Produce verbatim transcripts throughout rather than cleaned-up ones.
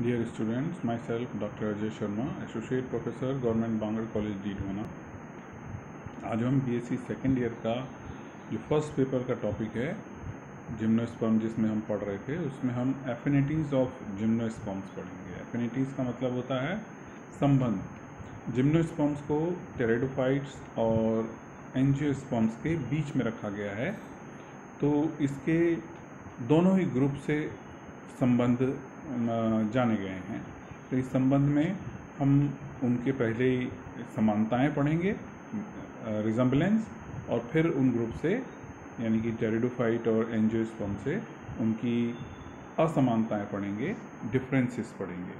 Dear students, myself Doctor Ajay Sharma, Associate Professor, Government Bangalore College Didwana. आज हम BSc second year का जो first paper का topic है जिम्नोस्पर्म, जिसमें हम पढ़ रहे थे, उसमें हम एफिनिटीज़ ऑफ जिम्नोस्पर्म्स पढ़ेंगे। एफिनिटीज़ का मतलब होता है संबंध। जिम्नोस्पर्म्स को टेरिडोफाइट्स और एंजियोस्पर्म्स के बीच में रखा गया है, तो इसके दोनों ही ग्रुप से संबंध जाने गए हैं। तो इस संबंध में हम उनके पहले ही समानताएं पढ़ेंगे, रिजम्बलेंस, और फिर उन ग्रुप से यानी कि टेरिडोफाइट और एंजियोस्पर्म से उनकी असमानताएं पढ़ेंगे, डिफरेंसेस पढ़ेंगे।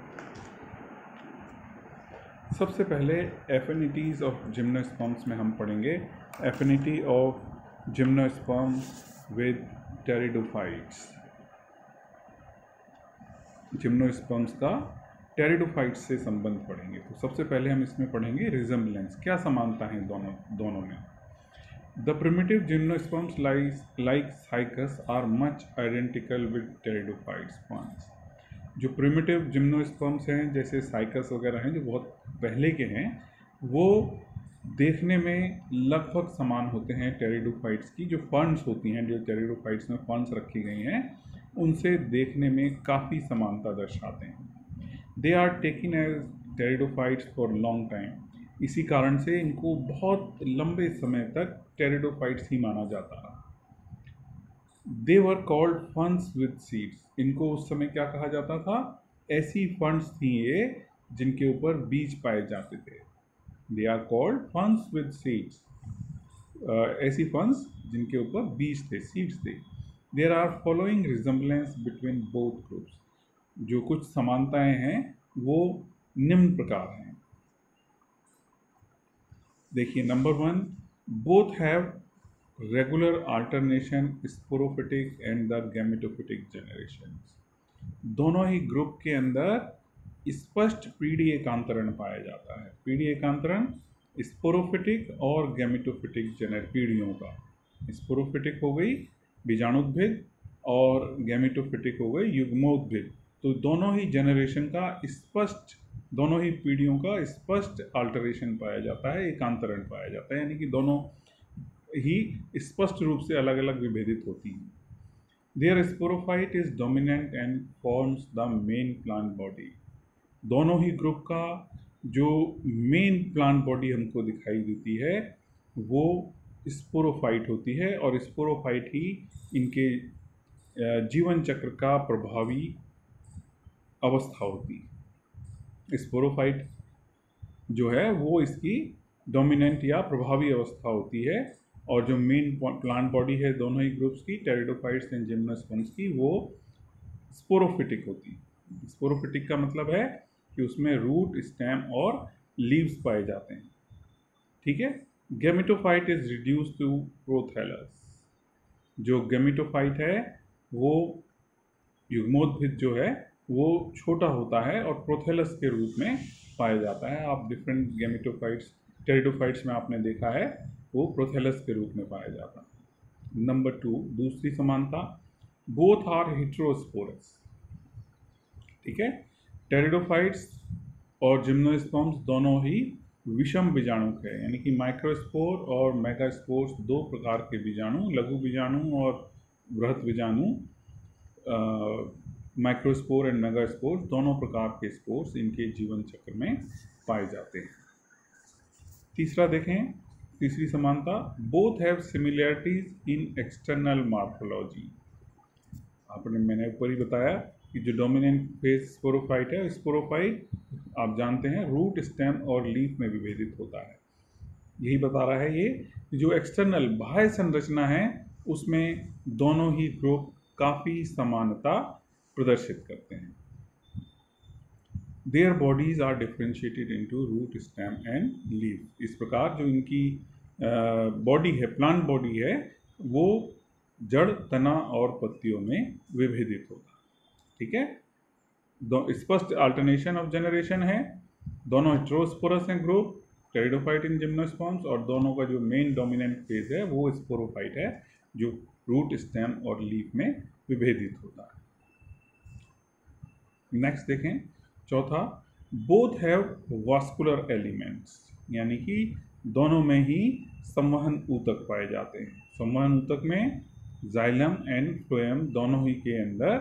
सबसे पहले एफिनिटीज़ ऑफ जिम्नोस्पर्म्स में हम पढ़ेंगे affinity of gymnosperms with pteridophytes. Gymnosperms का टेरिडोफाइट्स से संबंध पढ़ेंगे। तो सबसे पहले हम इसमें पढ़ेंगे रिजम्बलेंस, क्या समानता है दोनों दोनों में। The primitive gymnosperms like cycas are much identical with pteridophytes forms. जो प्रिमिटिव जिम्नोस्पर्म्स हैं, जैसे साइकस वगैरह हैं, जो बहुत पहले के हैं, वो देखने में लगभग समान होते हैं टेरिडोफाइट्स की। जो फर्न्स होती हैं, जो टेरिडोफाइट्स में फर्न्स रखी गई हैं, उनसे देखने में काफ़ी समानता दर्शाते हैं। They are taken as pteridophytes for long time. इसी कारण से इनको बहुत लंबे समय तक टेरिडोफाइट्स ही माना जाता रहा। They were called ferns with seeds. इनको उस समय क्या कहा जाता था? ऐसी फर्न्स थी ये जिनके ऊपर बीज पाए जाते थे। They are called ferns with seeds. ऐसी फर्न्स जिनके ऊपर बीज थे, सीड्स थे। There are following resemblance between both groups. जो कुछ समानताएं हैं वो निम्न प्रकार हैं। देखिए, number one, both have regular alternation sporophytic and the gametophytic generation. दोनों ही ग्रुप के अंदर स्पष्ट पीढ़ी एकांतरण पाया जाता है। पीढ़ी एकांतरण स्पोरोफिटिक और गैमेटोफिटिक जनर पीढ़ियों का। स्पोरोफिटिक हो गई बीजाणुद्भिद और गैमेटोफिटिक हो गई युग्मोद्भिद। तो दोनों ही जनरेशन का स्पष्ट, दोनों ही पीढ़ियों का स्पष्ट अल्टरेशन पाया जाता है, एकांतरण पाया जाता है, यानी कि दोनों ही स्पष्ट रूप से अलग अलग विभेदित होती हैं। Their sporophyte is dominant and forms the main plant body. दोनों ही ग्रुप का जो मेन प्लांट बॉडी हमको दिखाई देती है वो स्पोरोफाइट होती है, और स्पोरोफाइट ही इनके जीवन चक्र का प्रभावी अवस्था होती है। स्पोरोफाइट जो है वो इसकी डोमिनेंट या प्रभावी अवस्था होती है, और जो मेन प्लांट बॉडी है दोनों ही ग्रुप्स की, टेरिडोफाइट्स एंड जिम्नोस्पर्म्स की, वो स्पोरोफिटिक होती है। स्पोरोफिटिक का मतलब है कि उसमें रूट, स्टेम और लीव्स पाए जाते हैं। ठीक है। Gametophyte is reduce to prothallus. जो गैमेटोफाइट है वो युग्मोद्भिद जो है वो छोटा होता है और प्रोथैलस के रूप में पाया जाता है। आप डिफरेंट गैमेटोफाइट्स, टेरिडोफाइट्स में आपने देखा है वो प्रोथैलस के रूप में पाया जाता है। नंबर टू, दूसरी समानता, बोथ आर हेटेरोस्पोरस। ठीक है। टेरिडोफाइट्स और जिम्नोस्पर्म्स दोनों ही विषम बीजाणुक है, यानी कि माइक्रोस्पोर और मेगास्पोर्स दो प्रकार के बीजाणु, लघु बीजाणु और बृहत बीजाणु, माइक्रोस्पोर एंड मेगास्पोर, दोनों प्रकार के स्पोर्स इनके जीवन चक्र में पाए जाते हैं। तीसरा देखें, तीसरी समानता, both have similarities in external morphology. आपने मैंने ऊपर ही बताया कि जो डोमिनेंट फेस स्पोरोफाइट है, स्पोरोफाइट आप जानते हैं रूट, स्टेम और लीफ में विभेदित होता है। यही बता रहा है ये कि जो एक्सटर्नल बाह्य संरचना है उसमें दोनों ही ग्रुप काफ़ी समानता प्रदर्शित करते हैं। Their bodies are differentiated into root, stem and leaf. इस प्रकार जो इनकी बॉडी है, प्लांट बॉडी है, वो जड़, तना और पत्तियों में विभेदित होता है। ठीक है। दो स्पष्ट अल्टरनेशन ऑफ जनरेशन है, दोनों हेटेरोस्पोरस हैं ग्रुप, टेरिडोफाइट इन जिम्नोस्पर्म्स, और दोनों का जो मेन डोमिनेंट फेज है वो स्पोरोफाइट है, जो रूट, स्टेम और लीफ में विभेदित होता है। नेक्स्ट देखें चौथा, बोथ हैव वास्कुलर एलिमेंट्स, यानी कि दोनों में ही संवहन ऊतक पाए जाते हैं। संवहन ऊतक में जाइलम एंड फ्लोएम दोनों ही के अंदर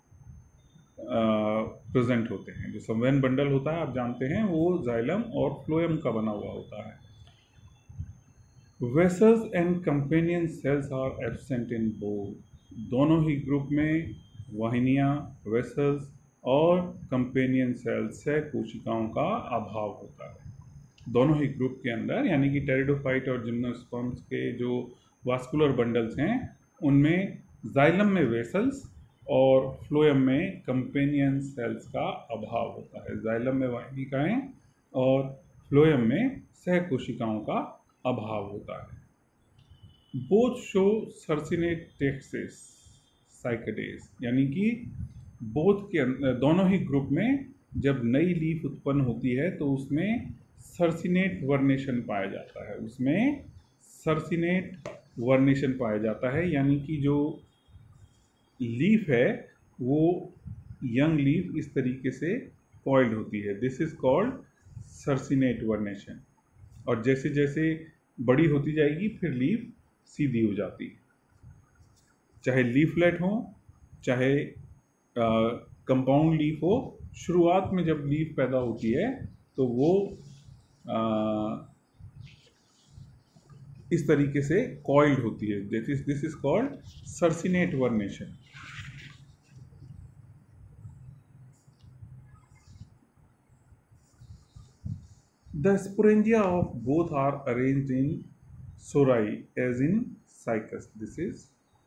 प्रेजेंट होते हैं। जो संवहन बंडल होता है आप जानते हैं वो जाइलम और फ्लोएम का बना हुआ होता है। Vessels and companion cells are absent in both, दोनों ही ग्रुप में वाहिनियाँ, वेसल्स और कंपेनियन सेल्स से कोशिकाओं का अभाव होता है दोनों ही ग्रुप के अंदर, यानी कि टेरिडोफाइट और जिम्नोस्पर्म्स के जो वास्कुलर बंडल्स हैं उनमें जाइलम में वेसल्स और फ्लोएम में कंपेनियन सेल्स का अभाव होता है। जाइलम में वाहिनिकाएं और फ्लोएम में सह कोशिकाओं का अभाव होता है। Both show circinate ptyxis cycads, यानी कि बोथ के दोनों ही ग्रुप में जब नई लीफ उत्पन्न होती है तो उसमें सर्सिनेट वर्नेशन पाया जाता है, उसमें सर्सिनेट वर्नेशन पाया जाता है, यानी कि जो लीफ है वो यंग लीफ इस तरीके से कॉइल्ड होती है, this is called circinate vernation. और जैसे जैसे बड़ी होती जाएगी फिर लीफ सीधी हो जाती है, चाहे लीफलेट हो चाहे कंपाउंड लीफ हो। शुरुआत में जब लीफ पैदा होती है तो वो आ, इस तरीके से कॉइल्ड होती है, this is this is called circinate vernation. The sporangia of both are arranged in sori as in cycas. This is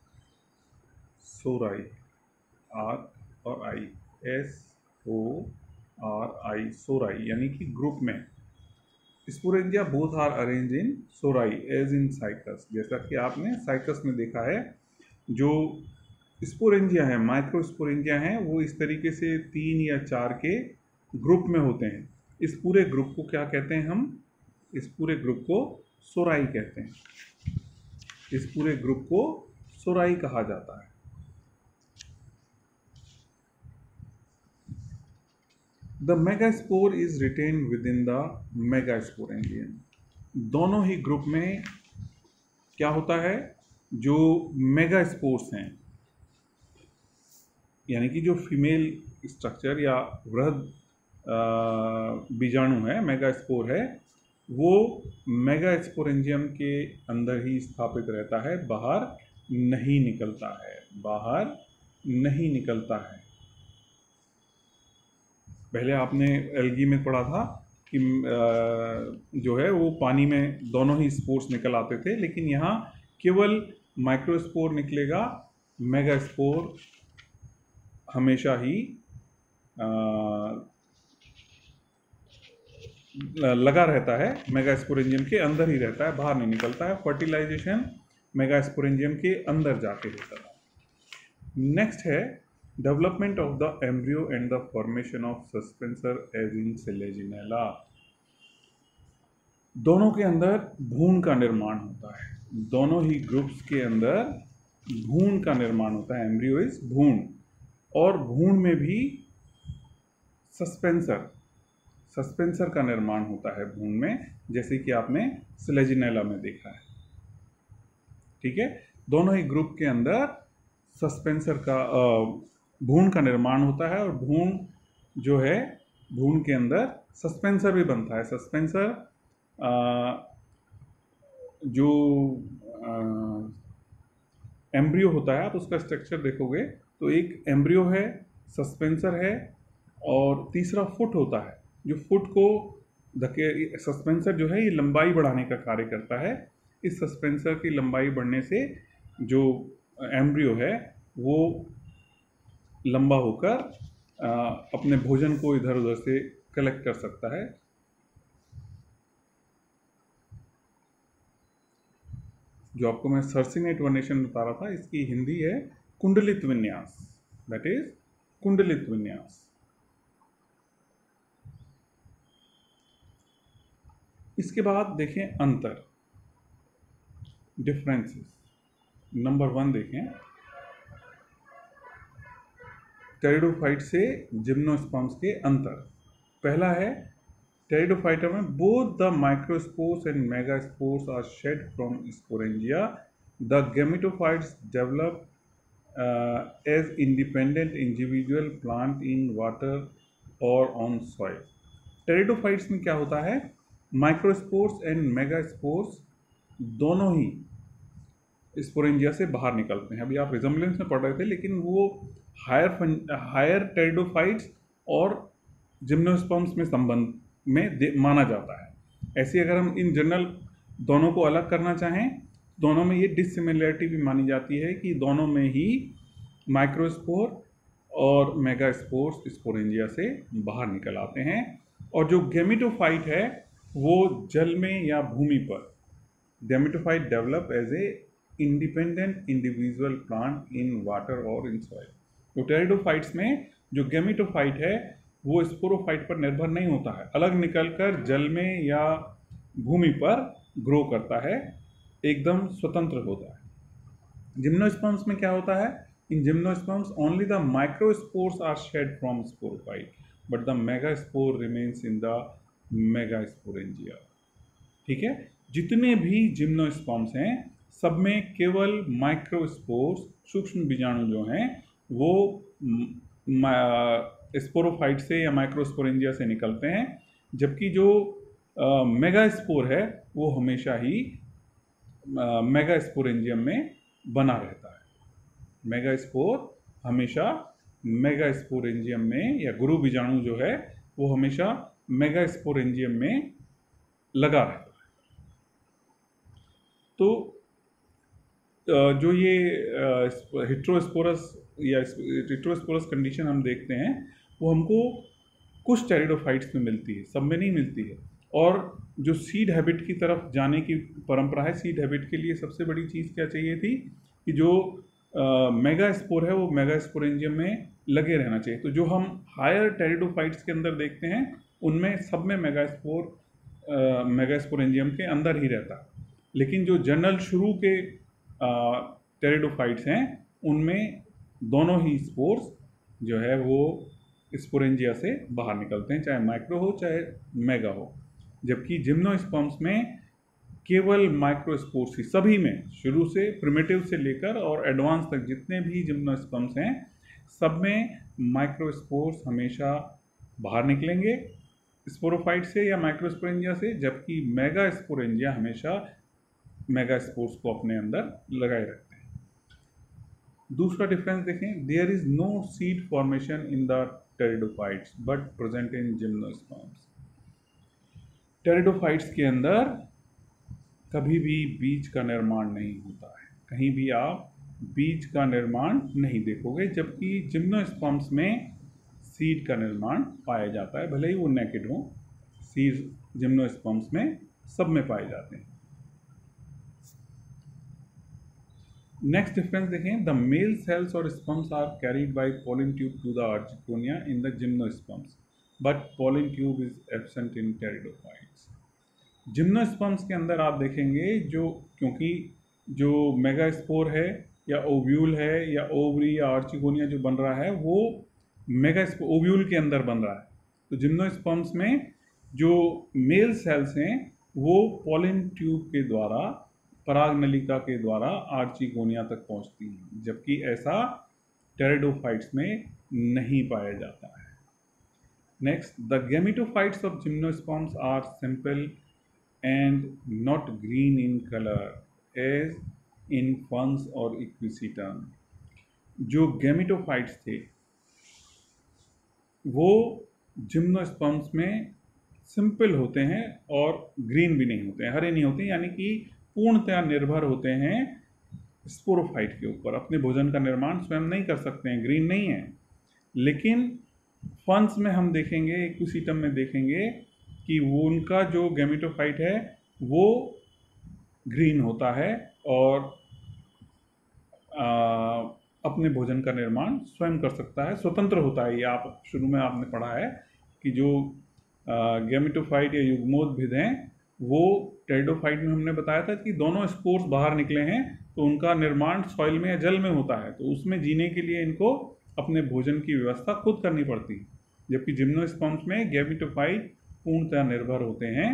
sori, R और I, S O R I, sori, यानी कि ग्रुप में। Sporangia both are arrange in sori as in cycas, जैसा कि आपने cycas में देखा है। जो स्पोरेंजिया है, माइक्रो स्पोरेंजिया हैं, वो इस तरीके से तीन या चार के ग्रुप में होते हैं। इस पूरे ग्रुप को क्या कहते हैं हम? इस पूरे ग्रुप को सोराई कहते हैं। इस पूरे ग्रुप को सोराई कहा जाता है। The megaspore is retained within the megasporangium. दोनों ही ग्रुप में क्या होता है? जो मेगास्पोर्स हैं, यानी कि जो फीमेल स्ट्रक्चर या वृहद बीजाणु है, मेगास्पोर है, वो मेगास्पोरेंजियम के अंदर ही स्थापित रहता है, बाहर नहीं निकलता है, बाहर नहीं निकलता है। पहले आपने एल्गी में पढ़ा था कि जो है वो पानी में दोनों ही स्पोर्स निकल आते थे, लेकिन यहाँ केवल माइक्रोस्पोर निकलेगा, मेगास्पोर हमेशा ही आ, लगा रहता है, मेगास्पोरेंजियम के अंदर ही रहता है, बाहर नहीं निकलता है। फर्टिलाइजेशन मेगास्पोरेंजियम के अंदर जाके होता है। नेक्स्ट है development of the embryo and the formation of suspensor as in selaginella. दोनों के अंदर भ्रूण का निर्माण होता है, दोनों ही ग्रुप्स के अंदर भ्रूण का निर्माण होता है। एम्ब्रियो इज भ्रूण, और भ्रूण में भी सस्पेंसर सस्पेंसर का निर्माण होता है भ्रूण में, जैसे कि आपने सेलेजिनेला में देखा है। ठीक है, दोनों ही ग्रुप के अंदर सस्पेंसर का भ्रूण का निर्माण होता है, और भ्रूण जो है, भ्रूण के अंदर सस्पेंसर भी बनता है। सस्पेंसर जो एम्ब्रियो होता है, आप उसका स्ट्रक्चर देखोगे तो एक एम्ब्रियो है, सस्पेंसर है, और तीसरा फुट होता है। जो फुट को धके, सस्पेंसर जो है ये लंबाई बढ़ाने का कार्य करता है। इस सस्पेंसर की लंबाई बढ़ने से जो एम्ब्रियो है वो लंबा होकर अपने भोजन को इधर उधर से कलेक्ट कर सकता है। जो आपको मैं सर्सिनेट वर्नेशन बता रहा था, इसकी हिंदी है कुंडलित विन्यास, दैट इज कुंडलित विन्यास। इसके बाद देखें अंतर, डिफरेंसेस। नंबर वन देखें, टेरिडोफाइट से जिम्नोस्पर्म्स के अंतर। पहला है टेरिडोफाइटा में both the microspores and megaspores are shed from sporangia. The gametophytes develop as independent individual plant in water और ऑन सॉइल। टेरिडोफाइट्स में क्या होता है, माइक्रोस्पोर्स एंड मेगास्पोर्स दोनों ही स्पोरेंजिया से बाहर निकलते हैं। अभी आप रिजम्बलेंस में पढ़ रहे थे, लेकिन वो हायर हायर टेरिडोफाइट्स और जिम्नोस्पर्म्स में संबंध में माना जाता है। ऐसे अगर हम इन जनरल दोनों को अलग करना चाहें, दोनों में ये डिसिमिलरिटी भी मानी जाती है कि दोनों में ही माइक्रोस्पोर और मेगास्पोर्स स्पोरेंजिया से बाहर निकल आते हैं। और जो गैमेटोफाइट है वो जल में या भूमि पर, gametophyte develop as a independent individual plant in water और इन सॉइल। तो टेरिडोफाइट्स में जो गैमेटोफाइट है वो स्पोरोफाइट पर निर्भर नहीं होता है, अलग निकलकर जल में या भूमि पर ग्रो करता है, एकदम स्वतंत्र होता है। जिम्नोस्पर्म्स में क्या होता है, in gymnosperms only the microspores are shed from sporophyte but the megaspore remains in the megasporangia. ठीक है, जितने भी जिम्नोस्पर्म्स हैं सब में केवल माइक्रोस्पोर्स, सूक्ष्म बीजाणु जो हैं वो स्पोरोफाइट से या माइक्रोस्पोरेंजिया से निकलते हैं, जबकि जो मेगास्पोर है वो हमेशा ही मेगास्पोरेंजियम में बना रहता है। मेगास्पोर हमेशा मेगास्पोरेंजियम में, या गुरु बीजाणु जो है वो हमेशा मेगास्पोरेंजियम में लगा रहता है। तो जो ये हेट्रोस्पोरस या हेट्रोस्पोरस कंडीशन हम देखते हैं वो हमको कुछ टेरिडोफाइट्स में मिलती है, सब में नहीं मिलती है। और जो सीड हैबिट की तरफ जाने की परंपरा है, सीड हैबिट के लिए सबसे बड़ी चीज़ क्या चाहिए थी कि जो मेगास्पोर है वो मेगास्पोरेंजियम में लगे रहना चाहिए। तो जो हम हायर टेरिडोफाइट्स के अंदर देखते हैं उनमें सब में मेगास्पोर मेगास्पोरेंजियम के अंदर ही रहता है, लेकिन जो जनरल शुरू के टेरिडोफाइट्स हैं उनमें दोनों ही स्पोर्स जो है वो स्पोरेंजिया से बाहर निकलते हैं, चाहे माइक्रो हो चाहे मेगा हो। जबकि जिम्नोस्पर्म्स में केवल माइक्रोस्पोर्स ही, सभी में शुरू से प्रिमिटिव से लेकर और एडवांस तक जितने भी जिम्नोस्पर्म्स हैं सब में माइक्रोस्पोर्स हमेशा बाहर निकलेंगे स्पोरोफाइट से या माइक्रोस्पोरेंजिया से, जबकि मेगास्पोरेंजिया हमेशा मेगास्पोर्स को अपने अंदर लगाए रखते हैं। दूसरा डिफरेंस देखें, there is no seed formation in the pteridophytes but present in gymnosperms. Pteridophytes के अंदर कभी भी बीज का निर्माण नहीं होता है, कहीं भी आप बीज का निर्माण नहीं देखोगे, जबकि जिम्नोस्पर्म्स में सीड का निर्माण पाया जाता है, भले ही वो नेकेड हो। सीड जिम्नोस्पर्म्स में सब में पाए जाते हैं। नेक्स्ट डिफरेंस देखें, द मेल सेल्स और sperms are carried by pollen tube to the archegonia in the gymnosperms but pollen tube is absent in pteridophytes. Gymnosperms के अंदर आप देखेंगे जो, क्योंकि जो मेगास्पोर है या ओव्यूल है या ओवरी या आर्चिकोनिया जो बन रहा है वो मेगास्पोर ओव्यूल के अंदर बन रहा है, तो जिम्नोस्पर्म्स में जो मेल सेल्स हैं वो पॉलिन ट्यूब के द्वारा, पराग नलिका के द्वारा आर्चिकोनिया तक पहुंचती हैं, जबकि ऐसा टेरिडोफाइट्स में नहीं पाया जाता है। Next, the gametophytes of gymnosperms are simple and not green in colour as in ferns और इक्विसिटर्न। जो गैमेटोफाइट्स थे वो जिम्नोस्पर्म्स में सिंपल होते हैं और ग्रीन भी नहीं होते हैं, हरे नहीं होते हैं, यानी कि पूर्णतया निर्भर होते हैं स्पोरोफाइट के ऊपर, अपने भोजन का निर्माण स्वयं नहीं कर सकते हैं, ग्रीन नहीं है। लेकिन फंस में हम देखेंगे, इक्विसिटम में देखेंगे कि वो उनका जो गैमेटोफाइट है वो ग्रीन होता है और आ, अपने भोजन का निर्माण स्वयं कर सकता है, स्वतंत्र होता है। ये आप शुरू में आपने पढ़ा है कि जो गैमेटोफाइट या युग्मोद्भिद हैं वो टेरिडोफाइट में हमने बताया था कि दोनों स्पोर्स बाहर निकले हैं तो उनका निर्माण सॉइल में या जल में होता है, तो उसमें जीने के लिए इनको अपने भोजन की व्यवस्था खुद करनी पड़ती है, जबकि जिम्नोस्पर्म्स में गैमेटोफाइट पूर्णतः निर्भर होते हैं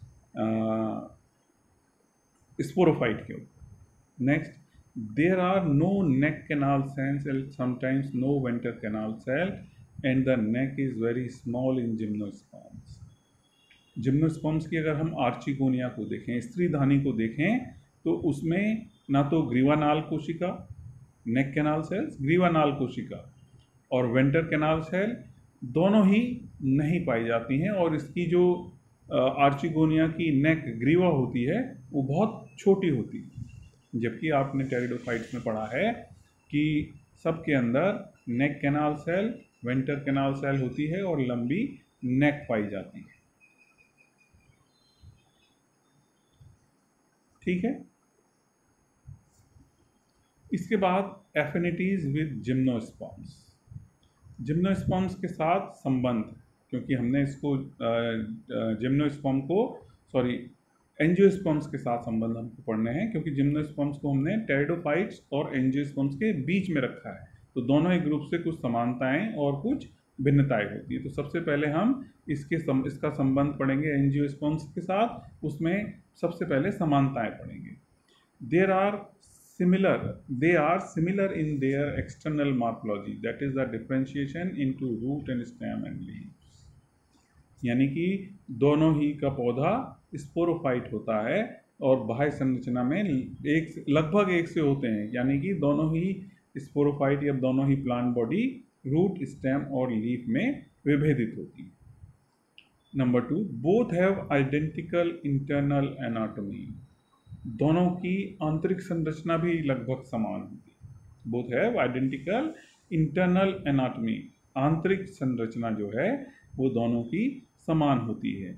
स्पोरोफाइट के ऊपर। Next, there are no neck canal cells and sometimes no venter canal cell and the neck is very small in gymnosperms. Gymnosperms की अगर हम आर्चिगोनिया को देखें, स्त्री धानी को देखें, तो उसमें ना तो ग्रीवानाल कोशिका, नेक कैनाल सेल्स, ग्रीवानाल कोशिका और वेंटर कैनाल सेल दोनों ही नहीं पाई जाती हैं, और इसकी जो आर्चिगोनिया की नेक ग्रीवा होती है वो बहुत छोटी होती है, जबकि आपने टेरिडोफाइट्स में पढ़ा है कि सबके अंदर neck canal cell, venter canal cell होती है और लंबी नेक पाई जाती है। ठीक है। इसके बाद एफिनिटीज विद जिम्नोस्पर्म्स। जिम्नोस्पर्म्स के साथ संबंध, क्योंकि हमने इसको जिम्नोस्पर्म को सॉरी एंजियोस्पर्म्स के साथ संबंध हमको पढ़ने हैं, क्योंकि जिम्नोस्पर्म्स को हमने टेरिडोफाइट्स और एंजियोस्पर्म्स के बीच में रखा है, तो दोनों ही ग्रुप से कुछ समानताएं और कुछ भिन्नताएं होती है। तो सबसे पहले हम इसके सम, इसका संबंध पढ़ेंगे एंजियोस्पर्म्स के साथ। उसमें सबसे पहले समानताएं पढ़ेंगे। There are similar they are similar in their external morphology, that is the differentiation into root and stem and leaves। यानी कि दोनों ही का पौधा स्पोरोफाइट होता है और बाह्य संरचना में एक लगभग एक से होते हैं, यानी कि दोनों ही स्पोरोफाइट या दोनों ही प्लांट बॉडी रूट, स्टेम और लीफ में विभेदित होती है। Number two, both have identical internal anatomy. दोनों की आंतरिक संरचना भी लगभग समान होती है। Both have identical internal anatomy, आंतरिक संरचना जो है वो दोनों की समान होती है।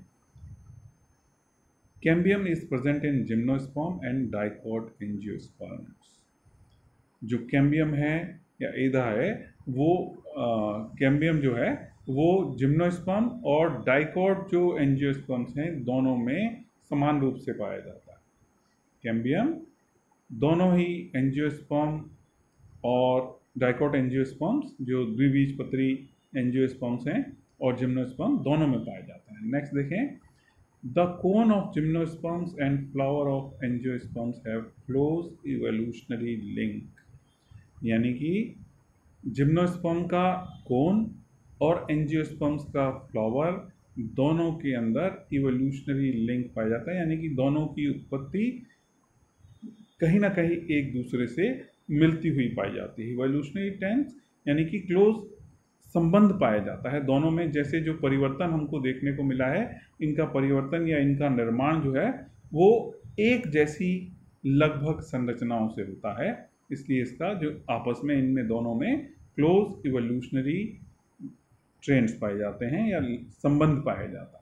Cambium is present in gymnosperm and dicot angiosperms. जो कैम्बियम है या एधा है वो कैम्बियम जो है वो जिम्नोस्पर्म और डाइकॉट जो एंजियोस्पर्म्स हैं दोनों में समान रूप से पाया जाता है। कैम्बियम दोनों ही एंजियोस्पर्म और डाइकॉट एंजियोस्पर्म्स जो द्विबीजपत्री एंजियोस्पर्म्स हैं और जिम्नोस्पर्म दोनों में पाया जाता है। नेक्स्ट देखें, the cone of gymnosperms and flower of angiosperms have close evolutionary link. यानी कि जिम्नोस्पर्म का कोन और एंजियोस्पर्म्स का फ्लावर दोनों के अंदर इवोल्यूशनरी लिंक पाया जाता है, यानी कि दोनों की उत्पत्ति कहीं ना कहीं एक दूसरे से मिलती हुई पाई जाती है। इवोल्यूशनरी टेंस यानी कि क्लोज संबंध पाया जाता है दोनों में। जैसे जो परिवर्तन हमको देखने को मिला है, इनका परिवर्तन या इनका निर्माण जो है वो एक जैसी लगभग संरचनाओं से होता है, इसलिए इसका जो आपस में इनमें दोनों में क्लोज इवोल्यूशनरी ट्रेंड्स पाए जाते हैं या संबंध पाया जाता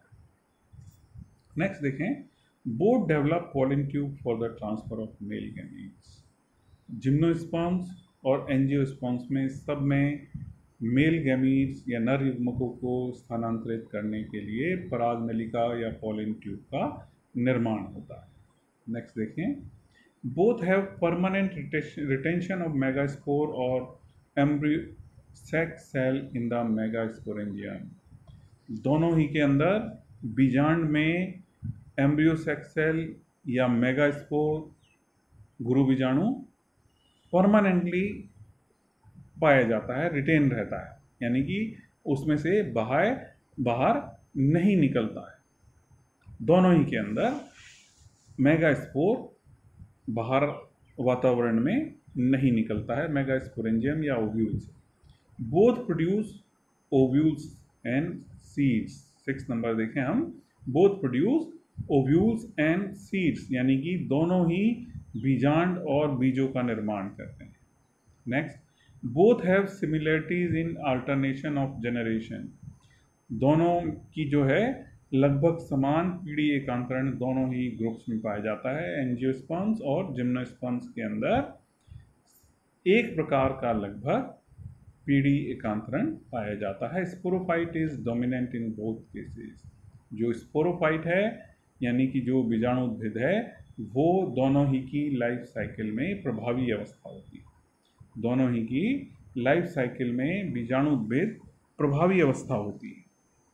है। नेक्स्ट देखें, both develop pollen tube for the transfer of male gametes. Gymnosperms और एंजियोस्पर्म्स में सब में मेल गैमीट्स या नर युग्मकों को स्थानांतरित करने के लिए परागनलिका या पॉलन ट्यूब का निर्माण होता है। नेक्स्ट देखें, both have permanent retention of megaspore और embryo sac cell in the megasporangium. दोनों ही के अंदर बीजांड में एम्ब्रियोसेक सेल या मेगास्पोर गुरु बीजाणु परमानेंटली पाया जाता है, रिटेन रहता है, यानी कि उसमें से बाहर बाहर नहीं निकलता है। दोनों ही के अंदर मेगास्पोर बाहर वातावरण में नहीं निकलता है, मेगास्पोरेंजियम या ओव्यूल से। Both produce ovules and seeds. Six number देखें हम, both produce ovules and seeds, यानी कि दोनों ही बीजांड और बीजों का निर्माण करते हैं। Next, both have similarities in alternation of generation. दोनों की जो है लगभग समान पीढ़ी एकांतरण दोनों ही ग्रुप्स में पाया जाता है। एंजियोस्पर्म्स और जिम्नोस्पर्म्स के अंदर एक प्रकार का लगभग पीढ़ी एकांतरण पाया जाता है। Sporophyte is dominant in both cases. जो स्पोरोफाइट है यानी कि जो बीजाणु उद्भिद है वो दोनों ही की लाइफ साइकिल में प्रभावी अवस्था होती है। दोनों ही की लाइफ साइकिल में बीजाणुभेद प्रभावी अवस्था होती है।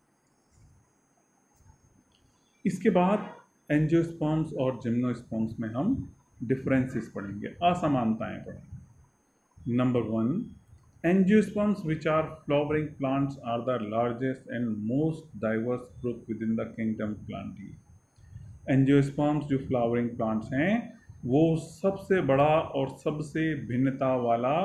इसके बाद एंजियोस्पर्म्स और जिम्नोस्पर्म्स में हम डिफरेंसेस पढ़ेंगे, असमानताएं पढ़ेंगे। Number one, angiosperms which are flowering plants are the largest and most diverse group within the kingdom plantae. Angiosperms जो फ्लावरिंग प्लांट्स हैं वो सबसे बड़ा और सबसे भिन्नता वाला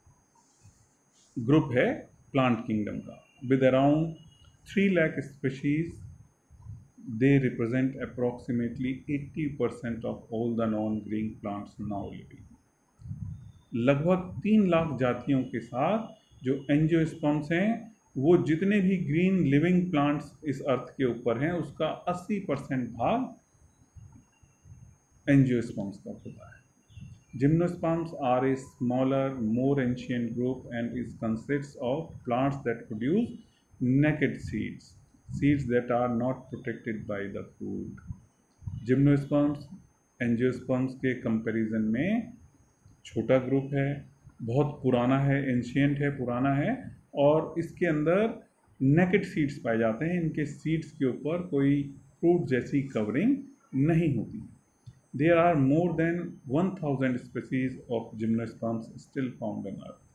ग्रुप है प्लांट किंगडम का। With around three lakh species, they represent approximately eighty percent of all the non-green plants now living. लगभग तीन लाख जातियों के साथ जो एंजियोस्पर्म्स हैं वो जितने भी ग्रीन लिविंग प्लांट्स इस अर्थ के ऊपर हैं उसका अस्सी परसेंट भाग एंजियोस्पर्म्स का होता है। Gymnosperms are a smaller more ancient group and is consists of plants that produce naked seeds, seeds that are not protected by the fruit. Gymnosperms angiosperms के कंपैरिजन में छोटा ग्रुप है, बहुत पुराना है, एंशियंट है, पुराना है, और इसके अंदर नेकेड सीड्स पाए जाते हैं। इनके सीड्स के ऊपर कोई फ्रूट जैसी कवरिंग नहीं होती। There are more than one thousand species of gymnosperms still found on earth.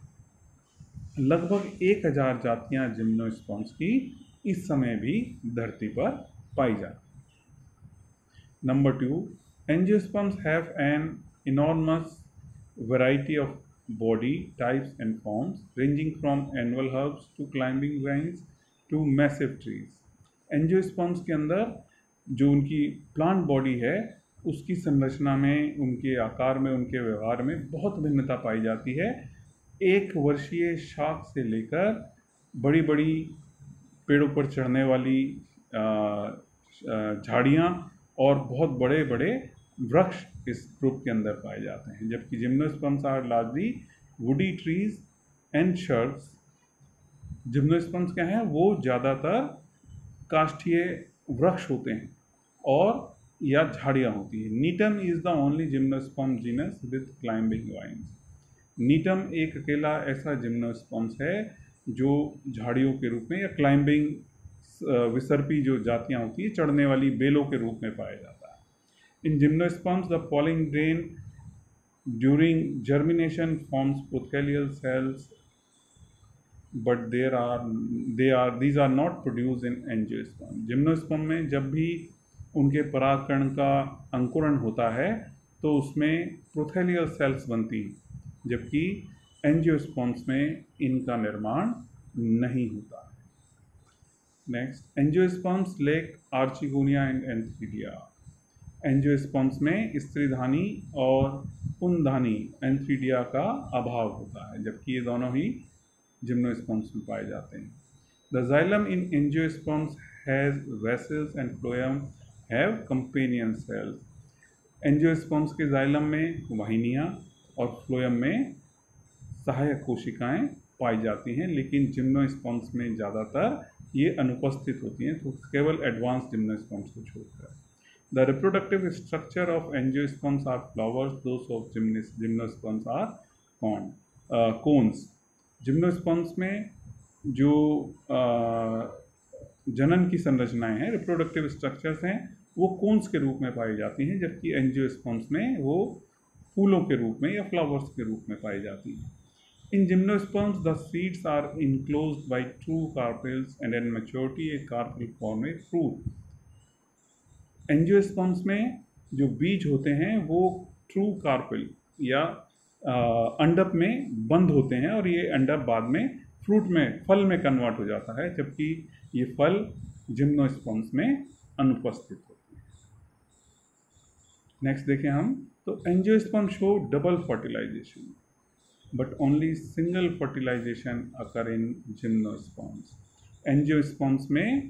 लगभग एक हजार जातियां जिम्नोस्पर्म्स की इस समय भी धरती पर पाई जाती। Number two, angiosperms have an enormous variety of body types and forms ranging from annual herbs to climbing vines to massive trees. Angiosperms के अंदर जो उनकी प्लांट बॉडी है उसकी संरचना में, उनके आकार में, उनके व्यवहार में बहुत भिन्नता पाई जाती है। एक वर्षीय शाख से लेकर बड़ी बड़ी पेड़ों पर चढ़ने वाली झाड़ियाँ और बहुत बड़े बड़े वृक्ष इस ग्रुप के अंदर पाए जाते हैं। जबकि gymnosperms are largely woody trees and shrubs. Gymnosperms क्या हैं, वो ज़्यादातर काष्ठीय वृक्ष होते हैं और या झाड़ियाँ होती है। Gnetum is the only gymnosperm genus with climbing vines. Gnetum एक अकेला ऐसा जिम्नोस्पर्म्स है जो झाड़ियों के रूप में या क्लाइंबिंग विसर्पी जो जातियाँ होती है, चढ़ने वाली बेलों के रूप में पाया जाता है। In gymnosperms the pollen grain during germination forms prothallial cells but there are they are these are not produce in angiosperm. Gymnosperm में जब भी उनके परागकण का अंकुरण होता है तो उसमें प्रोथेलियल सेल्स बनती हैं, जबकि एंजियोस्पर्म्स में इनका निर्माण नहीं होता है। Next, angiosperms lack archegonia and antheridia. Angiosperms में स्त्रीधानी और पुंधानी एंथ्रीडिया का अभाव होता है, जबकि ये दोनों ही जिम्नोस्पर्म्स में पाए जाते हैं। The xylem in angiosperms has vessels and phloem have companion cells. Angiosperms के जाइलम में वाहिनियाँ और फ्लोएम में सहायक कोशिकाएं पाई जाती हैं, लेकिन जिम्नोस्पर्म्स में ज़्यादातर ये अनुपस्थित होती हैं, तो केवल एडवांस जिम्नोस्पर्म्स को छोड़कर। The reproductive structure of angiosperms are flowers, those of gymnosperms are con cones. Gymnosperms में जो uh, जनन की संरचनाएं हैं, रिप्रोडक्टिव स्ट्रक्चर्स हैं, वो कोन्स के रूप में पाई जाती हैं, जबकि एंजियोस्पर्म्स में वो फूलों के रूप में या फ्लावर्स के रूप में पाई जाती हैं। In gymnosperms the seeds are enclosed by two carpels and at maturity a carpel form a fruit. Angiosperms में जो बीज होते हैं वो ट्रू कार्पेल या अंडप में बंद होते हैं और ये अंडप बाद में फ्रूट में, फल में कन्वर्ट हो जाता है, जबकि ये फल जिम्नोस्पर्म्स में अनुपस्थित होते हैं। नेक्स्ट देखें हम, तो angiosperm show double fertilization but only single fertilization occur in gymnosperms. Angiosperms में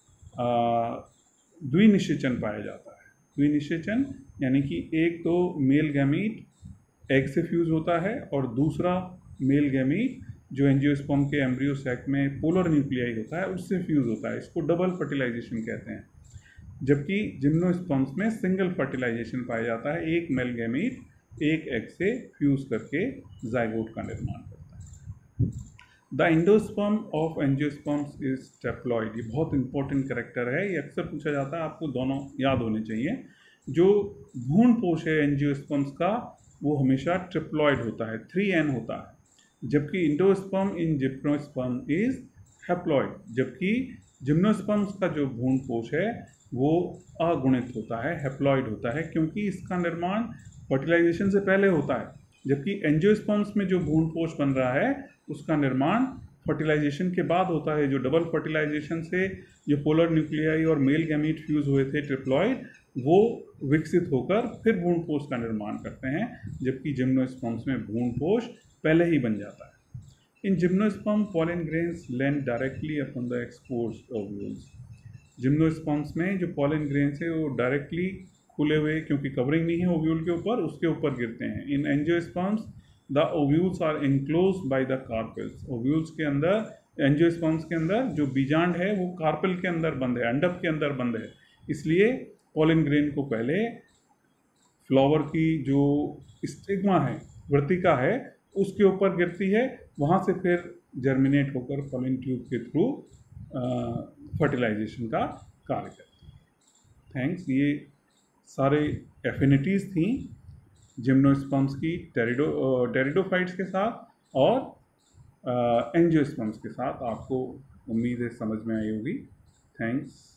द्विनिषेचन पाया जाता है। द्विनिषेचन यानी कि एक तो मेल गैमीट एग से फ्यूज होता है और दूसरा मेल गैमीट जो एंजियोस्पर्म के एम्ब्रियो सैक में पोलर न्यूक्लियाई होता है उससे फ्यूज होता है। इसको डबल फर्टिलाइजेशन कहते हैं। जबकि जिम्नोस्पर्म्स में सिंगल फर्टिलाइजेशन पाया जाता है, एक मेल गैमीट एक एग से फ्यूज करके जाइगोट का निर्माण करता है। The endosperm of angiosperms is triploid. ये बहुत इंपॉर्टेंट करेक्टर है, ये अक्सर पूछा जाता है, आपको दोनों याद होने चाहिए। जो भ्रूणपोष है एंजियोस्पर्म्स का वो हमेशा ट्रिप्लॉइड होता है, थ्री एन होता है, जबकि endosperm in gymnosperm is haploid, जबकि जिम्नोस्पर्म्स का जो भ्रूणपोष है वो अगुणित होता है, हैप्लॉइड होता है, क्योंकि इसका निर्माण फर्टिलाइजेशन से पहले होता है, जबकि एंजियोस्पर्म्स में जो भ्रूणपोष बन रहा है उसका निर्माण फर्टिलाइजेशन के बाद होता है। जो डबल फर्टिलाइजेशन से जो पोलर न्यूक्लियाई और मेल गैमीट फ्यूज हुए थे ट्रिप्लॉइड, वो विकसित होकर फिर भ्रूणपोष का निर्माण करते हैं, जबकि जिम्नोस्पर्म्स में भ्रूणपोष पहले ही बन जाता है। In gymnosperm pollen grains land directly upon the exposed ovules। Gymnosperms में जो pollen grains है वो डायरेक्टली खुले हुए, क्योंकि कवरिंग नहीं है ओव्यूल के ऊपर, उसके ऊपर गिरते हैं। In angiosperms the ovules are enclosed by the carpels. Ovules के अंदर, एंजियोस्पर्म्स के अंदर जो बीजांड है वो कार्पेल के अंदर बंद है, अंडप के अंदर बंद है, इसलिए pollen grain को पहले फ्लावर की जो स्टिग्मा है, वर्तिका है, उसके ऊपर गिरती है, वहाँ से फिर जर्मिनेट होकर पॉलिन ट्यूब के थ्रू फर्टिलाइजेशन का कार्य करती है। थैंक्स। ये सारे एफिनिटीज़ थी जिम्नोस्पर्म्स की टेरिडो टेरिडोफाइट्स के साथ और एंजियोस्पर्म्स के साथ। आपको उम्मीद है समझ में आई होगी। थैंक्स।